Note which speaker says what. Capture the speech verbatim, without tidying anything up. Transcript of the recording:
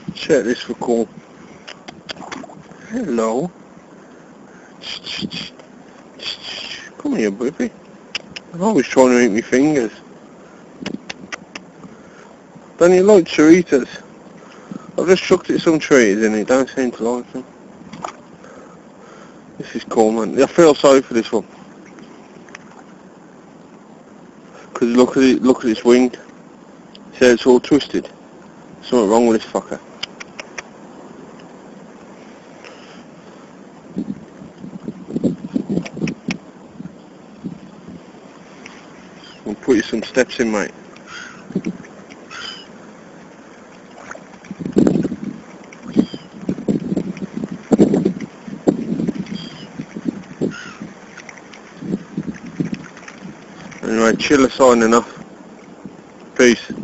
Speaker 1: Check this for call. Hello. Come here, baby. I'm always trying to eat my fingers. Don't you like Choritas? I've just chucked it some trees and it don't seem to like them. This is cool, man. I feel sorry for this one. Because look at it, look at its wing. See how it's all twisted? Something wrong with this fucker. I'll put you some steps in, mate. Anyway, chill signing off. Peace.